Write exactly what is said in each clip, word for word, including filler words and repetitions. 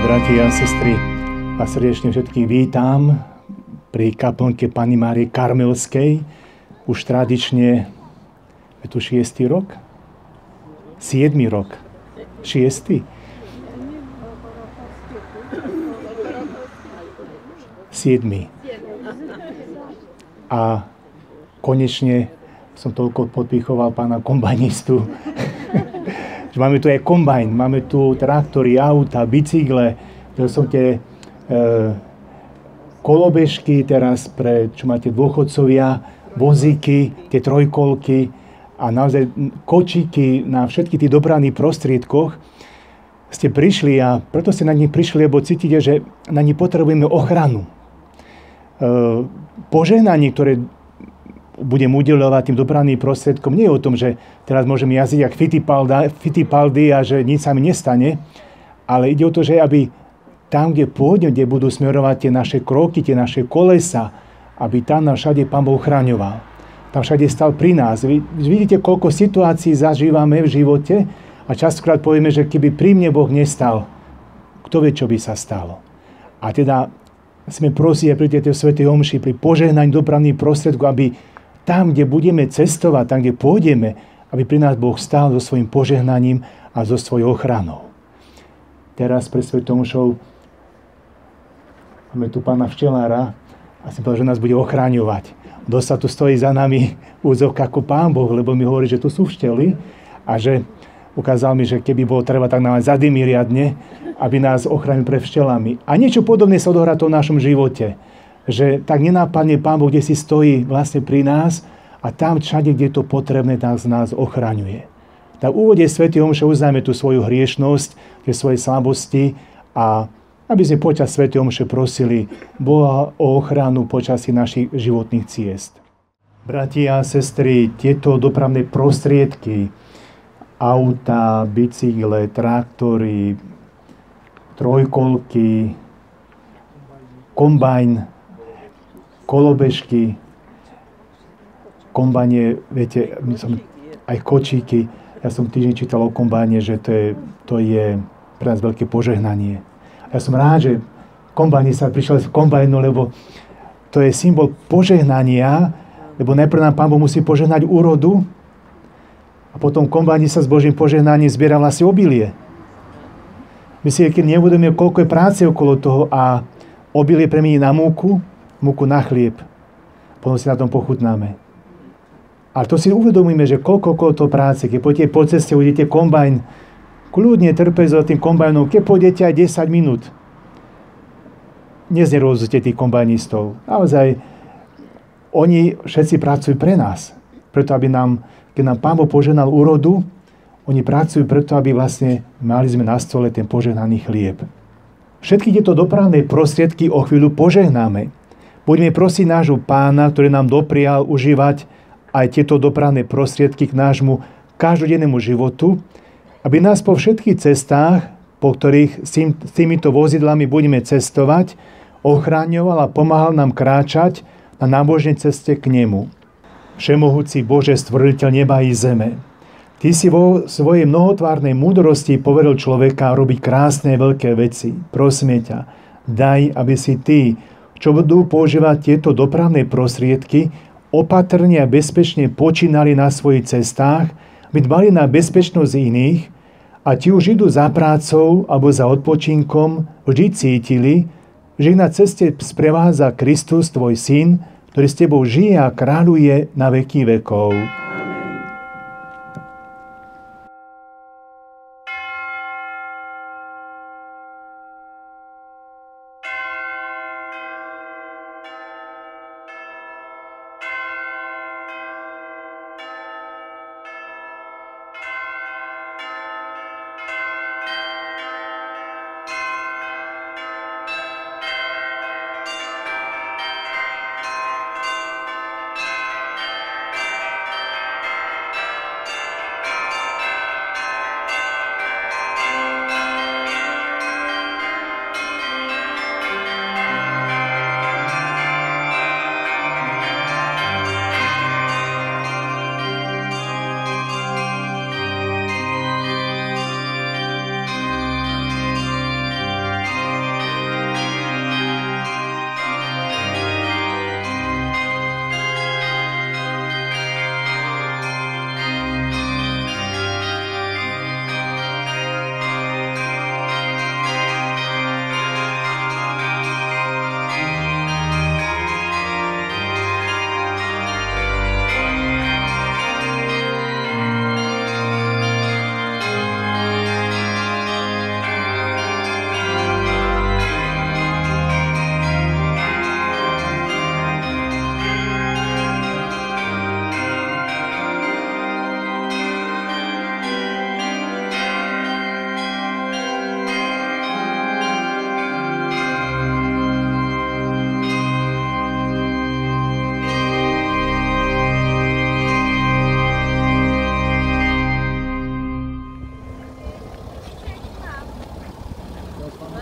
Bratia a sestry, a srdečne všetkých vítam pri kaplnke Panny Márie Karmelskej. Už tradične, je tu šiestý rok? Siedmy rok. Šiestý? Siedmy. A konečne som toľko podpichoval pána kombajnistu. Máme tu aj kombajn, máme tu traktory, auta, bicykle, to sú tie e, kolobežky teraz pre, čo máte dôchodcovia, vozíky, tie trojkolky a naozaj kočíky na všetkých tých dopravných prostriedkoch ste prišli a preto ste na nich prišli, lebo cítite, že na nich potrebujeme ochranu. E, požehnanie, ktoré budem udeľovať tým dopravným prostriedkom, nie je o tom, že teraz môžem jazdiť jak Fittipaldi a že nič sa mi nestane, ale ide o to, že aby tam, kde pôjdem, kde budú smerovať tie naše kroky, tie naše kolesa, aby tam nám všade Pán Boh ochraňoval. Tam všade stal pri nás. Vy vidíte, koľko situácií zažívame v živote a častokrát povieme, že keby pri mne Boh nestal, kto vie, čo by sa stalo. A teda sme prosili pri tejto svätej omši, pri požehnaní dopravných prostriedkov, aby tam, kde budeme cestovať, tam, kde pôjdeme, aby pri nás Boh stál so svojím požehnaním a so svojou ochranou. Teraz pre svätou omšou máme tu pána včelára a si povedal, že nás bude ochraňovať. Dosť tu stojí za nami úzovka ako Pán Boh, lebo mi hovorí, že tu sú vštely a že ukázal mi, že keby bolo treba, tak nám zadymí riadne, aby nás ochránil pred vštelami. A niečo podobné sa odohrá to v našom živote. Že tak nenápadne Pán Boh, kde si stojí vlastne pri nás a tam všade, kde je to potrebné, nás, nás ochraňuje. Tak v úvode svätej omše uznáme tú svoju hriešnosť, tie svoje slabosti a aby sme počas svätej omše prosili Boha o ochranu počas našich životných ciest. Bratia a sestry, tieto dopravné prostriedky, auta, bicykle, traktory, trojkolky, kombajn, kolobežky, kombajne, viete, som, aj kočíky. Ja som týždeň čítal o kombajne, že to je, to je pre nás veľké požehnanie. Ja som rád, že kombajni sa prišiel z kombajnu, lebo to je symbol požehnania, lebo najprv nám Pán Boh musí požehnať úrodu a potom kombajni sa s Božím požehnaním zbiera vlastne obilie. My si, keď nebudeme, koľko je práce okolo toho a obilie premení na múku, múku na chlieb. Potom si na tom pochutnáme. Ale to si uvedomíme, že koľko okolo toho práce, keď pôjdete po ceste, uvidíte kombajn, kľudne trpezlivo tým kombajnom, keď pôjdete aj desať minút. Neznervózujte tých kombajnistov. Naozaj, oni všetci pracujú pre nás. Preto, aby nám, keď nám Pán Boh požehnal úrodu, oni pracujú preto, aby vlastne mali sme na stole ten požehnaný chlieb. Všetky tieto dopravné prostriedky o chvíľu požehnáme. Budeme prosiť nášho Pána, ktorý nám doprial užívať aj tieto dopravné prostriedky k nášmu každodennému životu, aby nás po všetkých cestách, po ktorých s týmito vozidlami budeme cestovať, ochraňoval a pomáhal nám kráčať na nábožnej ceste k nemu. Všemohúci Bože, stvoriteľ neba i zeme, Ty si vo svojej mnohotvárnej múdrosti poveril človeka robiť krásne veľké veci. Prosíme ťa, daj, aby si Ty, čo budú používať tieto dopravné prostriedky, opatrne a bezpečne počínali na svojich cestách, aby dbali na bezpečnosť iných a ti už idú za prácou alebo za odpočinkom, vždy cítili, že ich na ceste sprevádza Kristus, tvoj syn, ktorý s tebou žije a kráľuje na veky vekov.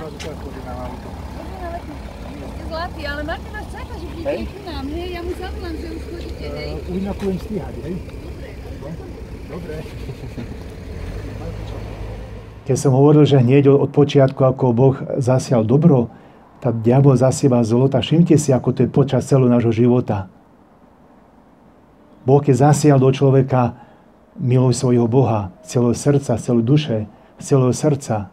vás úplne chodí na auto. Ste zlatý, ale Martin vás čaká, že príde ku nám, hej? Ja mu zavolám, že už chodíte, hej? Už na budem stíhať, hej? Dobre. Keď som hovoril, že hneď od počiatku, ako Boh zasial dobro, tá diabol zasieva zlo, tak všimte si, ako to je počas celého nášho života. Boh, keď zasial do človeka, miluj svojho Boha, celého srdca, celé duše, celého srdca.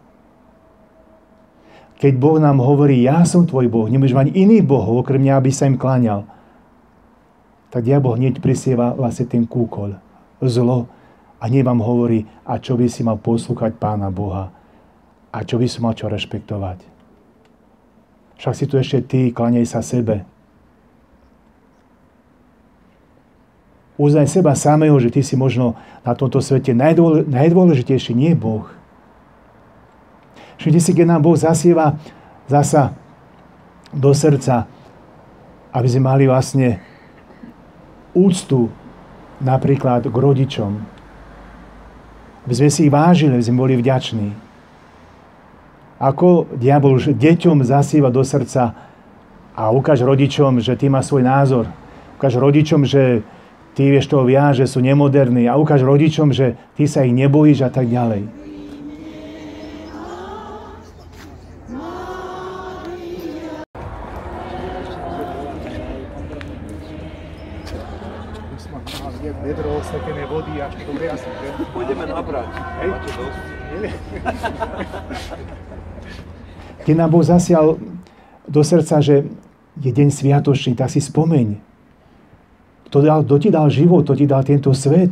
Keď Boh nám hovorí, ja som tvoj Boh, nemôžeš mať iný bohov, okrem mňa, aby sa im kláňal, tak diabol hneď prisieva vlastne ten kúkol, zlo, a hneď vám hovorí, a čo by si mal poslúchať Pána Boha, a čo by si mal čo rešpektovať. Však si tu ešte ty, kláňaj sa sebe. Uznaj seba samého, že ty si možno na tomto svete najdôle, najdôležitejší, nie Boh. Všimte si, keď nám Boh zasieva zasa do srdca, aby sme mali vlastne úctu napríklad k rodičom. Aby sme si ich vážili, aby sme boli vďační. Ako diabol už deťom zasieva do srdca a ukáž rodičom, že ty máš svoj názor. Ukáž rodičom, že ty vieš toho viac, že sú nemoderní. A ukáž rodičom, že ty sa ich nebojíš a tak ďalej. Vedro osvetené vody a dobre asi, že? Pôjdeme nabrať. Hej. Máte dosť? Keď nám Boh zasial do srdca, že je deň sviatočný, tak si spomeň. Kto, dal, kto ti dal život, kto ti dal tento svet.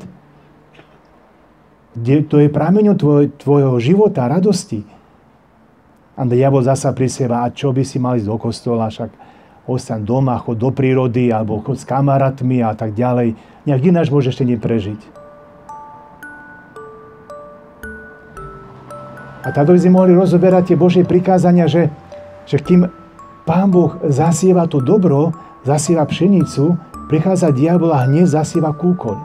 To je prameňom tvoj, tvojho života, radosti. A diabol zasa prisieva, a čo by si mal ísť do kostola, však ostaň doma, chod do prírody, alebo chod s kamarátmi a tak ďalej. Nejak ináč môžeš ešte neprežiť. A táto by sme mohli rozoberať tie Božie prikázania, že, že kým Pán Boh zasieva to dobro, zasieva pšenicu, prichádza diabol a hneď zasieva kúkol.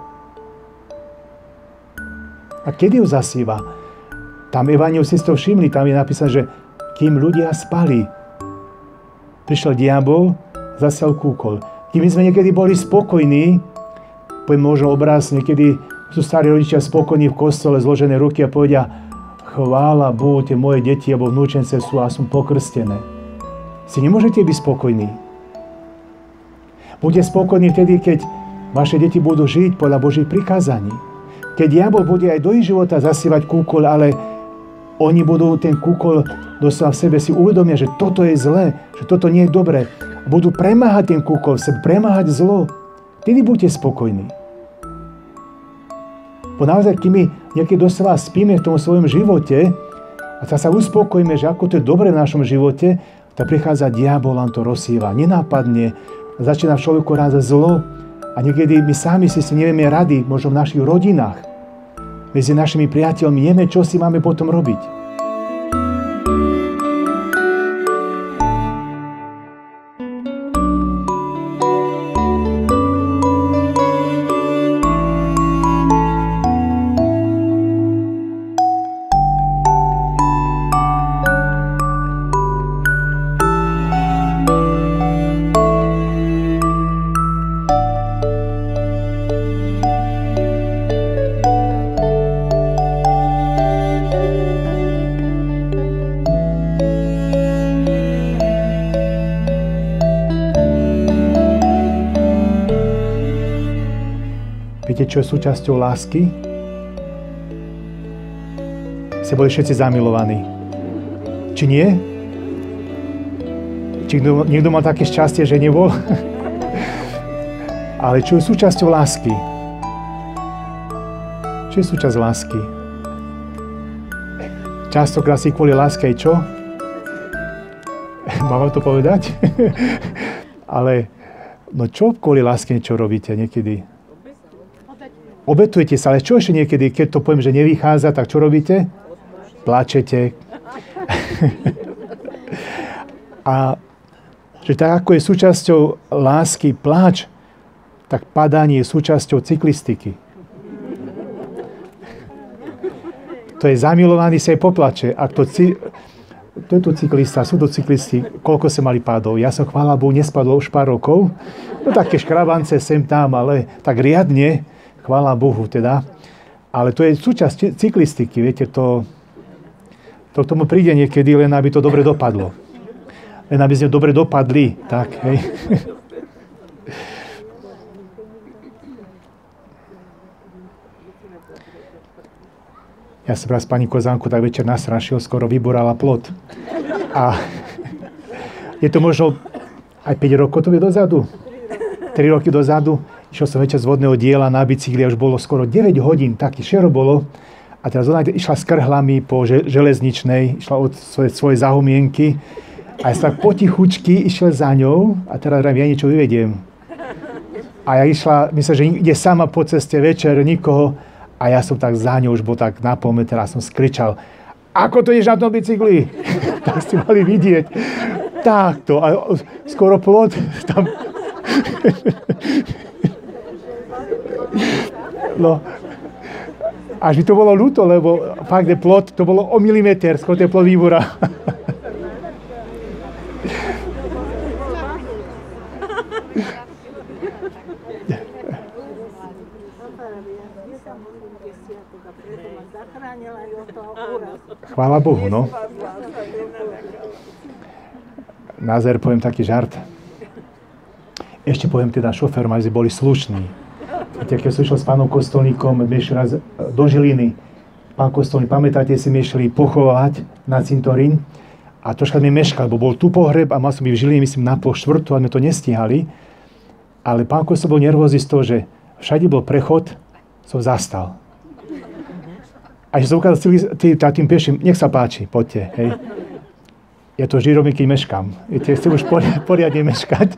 A kedy ho zasieva? Tam Evanjelium si to všimli, tam je napísané, že kým ľudia spali, prišiel diabol, zasial kúkol. Kým sme niekedy boli spokojní, poviem možno obraz, niekedy sú starí rodičia spokojní v kostole, zložené ruky a povedia, chvála Bohu, tie moje deti alebo vnúčence sú a sú pokrstené. Si nemôžete byť spokojní. Buďte spokojní vtedy, keď vaše deti budú žiť podľa Božích prikázaní. Keď diabol bude aj do ich života zasievať kúkol, ale oni budú ten kúkol doslova v sebe si uvedomia, že toto je zlé, že toto nie je dobré. Budú premáhať ten kúkol v sebe, premáhať zlo. Vtedy buďte spokojní. Bo naozaj, keď my niekedy doslova spíme v tom svojom živote a sa uspokojíme, že ako to je dobre v našom živote, tak prichádza diabol, nám to rozsieva, nenápadne, začína v človeku rázať zlo a niekedy my sami si si nevieme rady, možno v našich rodinách, medzi našimi priateľmi, nevieme, čo si máme potom robiť. Viete, čo je súčasťou lásky? Ste boli všetci zamilovaní. Či nie? Či niekto, niekto mal také šťastie, že nebol? Ale čo je súčasťou lásky? Čo je súčasť lásky? Častokrát si kvôli láske aj čo? Mám vám to povedať? Ale no čo kvôli láske niečo robíte niekedy? Obetujete sa, ale čo ešte niekedy, keď to poviem, že nevychádza, tak čo robíte? Plačete. A že tak ako je súčasťou lásky pláč, tak padanie je súčasťou cyklistiky. To je zamilovaný sa aj poplače. Ak to, to je tu cyklista, sú tu cyklisti, koľko sa mali pádov. Ja som, chvála Bohu, nespadol už pár rokov. No také škrabance sem tam, ale tak riadne, chvála Bohu teda. Ale to je súčasť cyklistiky, viete, to, to k tomu príde niekedy, len aby to dobre dopadlo. Len aby sme dobre dopadli, tak, hej. Ja som raz pani Kozánku tak večer nastrašil, skoro vyburala plot. A je to možno aj päť rokov to je dozadu. tri roky dozadu. Išiel som večer z vodného diela na bicykli a už bolo skoro deväť hodín, taký šero bolo. A teraz ona išla s krhlami po železničnej, išla od svoje, svoje zahumienky. A ja som tak potichučky išiel za ňou a teraz ja niečo vyvediem. A ja išla, myslím, že ide sama po ceste večer, nikoho. A ja som tak za ňou už bol tak na pol metra a som skričal, ako to ideš na tom bicykli? Tak ste mali vidieť. Takto. A skoro plot tam. No. Až mi to bolo ľúto, lebo fakt je plot, to bolo o milimeter, skoro to je plot výbora. Chvála Bohu, no. Na záver poviem taký žart. Ešte poviem teda šoférom, aby boli slušní. Viete, keď som išiel s pánom Kostolníkom, my išli raz do Žiliny. Pán Kostolník, pamätáte si, my išli pochovať na cintorín a troška mi meškal, bo bol tu pohreb a mal som byť v Žiline, myslím, na pol štvrtú a sme to nestíhali. Ale pán Kostol bol nervózny z toho, že všade bol prechod, som zastal. A že som ukázal tým peším, nech sa páči, poďte, hej. Ja to vždy robím, keď meškám. Viete, chcem už poriadne meškať.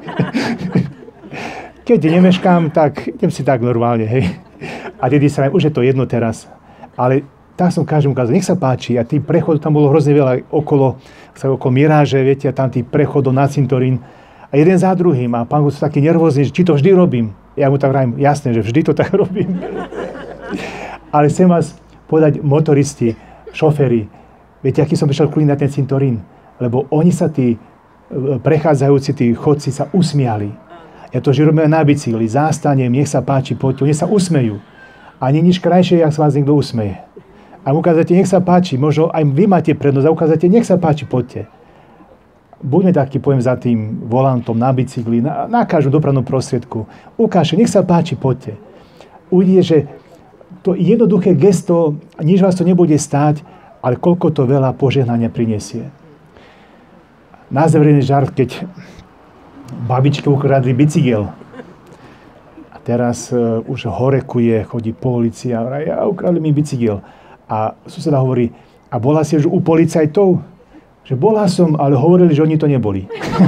Keď nemeškám, tak idem si tak normálne, hej. A tedy sa už je to jedno teraz. Ale tak som každému ukázal, nech sa páči. A tým prechodom tam bolo hrozne veľa okolo, okolo Miráže, viete, a tam tých prechodov na cintorín. A jeden za druhým. A pán Gusov taký nervózny, že či to vždy robím. Ja mu tak vravím, jasné, že vždy to tak robím. Ale chcem vás povedať, motoristi, šoféri, viete, aký som prišiel kvôli na ten cintorín? Lebo oni sa, tí prechádzajúci, tí chodci sa usmiali. Ja to, že robíme na bicykli, zástanem, nech sa páči, poďte, oni sa usmejú. A nie nič krajšie, jak sa vás niekto usmeje. A mu ukázate, nech sa páči, možno aj vy máte prednosť a ukázate, nech sa páči, poďte. Buďme taký, poviem, za tým volantom na bicykli, na, na každom dopravnom prostriedku. Ukážte, nech sa páči, poďte. Uvidíte, že to jednoduché gesto, nič vás to nebude stáť, ale koľko to veľa požehnania prinesie. Názorný žart, keď babičke ukradli bicykel. A teraz uh, už horekuje, chodí polícia, a ja ukradli mi bicykel. A suseda hovorí, a bola si už u policajtov? Že bola som, ale hovorili, že oni to neboli.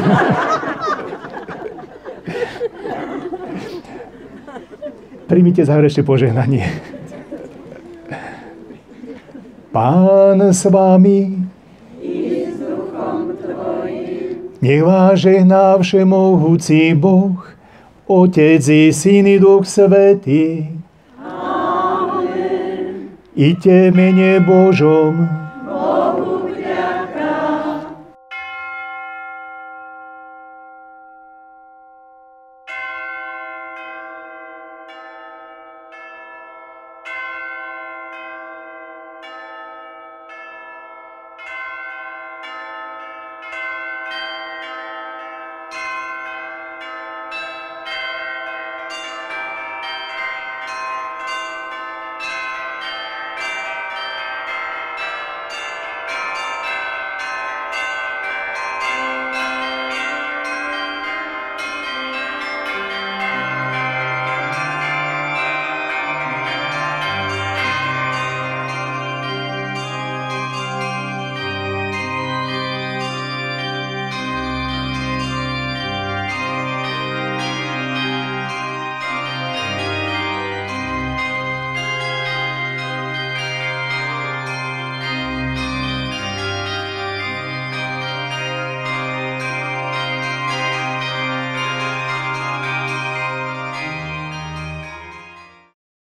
Príjmite záverečné požehnanie. Pán s vami, i s duchom tvojim. Nech vás žehná všemohúci Boh, Otec i Syn i Duch Svätý. Amen. Iďte v mene Božom.